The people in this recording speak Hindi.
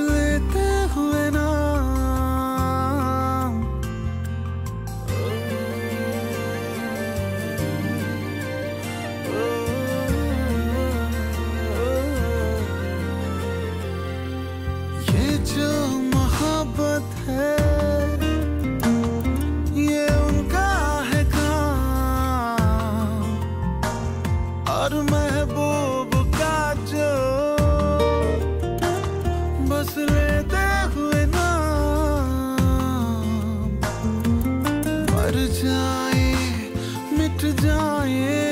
लेते हुए नाम। ये जो मोहब्बत है ये उनका है काम, और महबूब का जो बस लेते हुए नाम। मर जाए मिट जाए